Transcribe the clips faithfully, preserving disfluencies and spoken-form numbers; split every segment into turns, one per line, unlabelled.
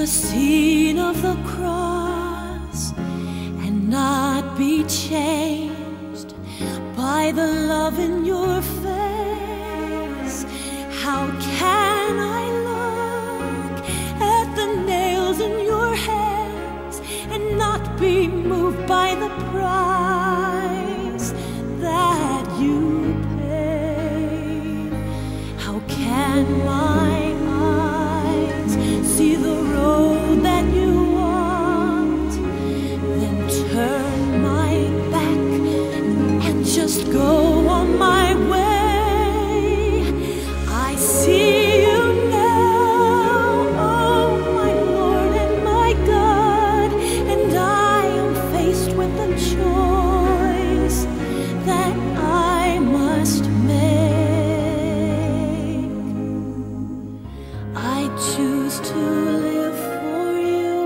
the scene of the cross and not be changed by the love in your face? How can I look at the nails in your hands and not be moved by the price that you paid? How can my eyes see the road that you walked, then turn my back and just go on my way? I see you now, oh my Lord and my God, and I am faced with a choice that I must make. I choose to live for you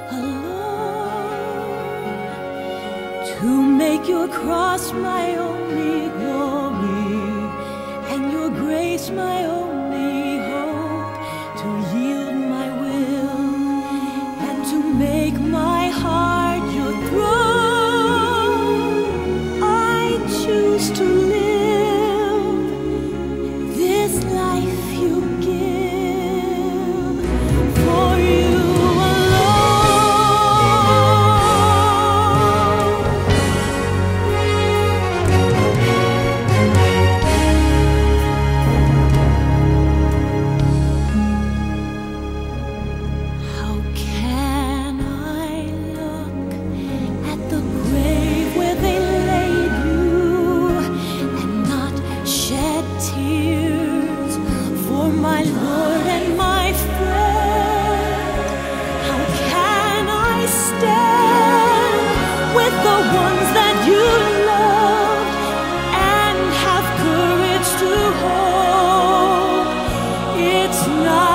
alone, to make your cross my only glory and your grace my only hope, to yield my will and to make my heart your throne. I choose to live this life you give for you How can I look at the grave where they laid you and not shed tears for my Lord and my friend? How can I stand with the ones that you loved and have courage to hope it's not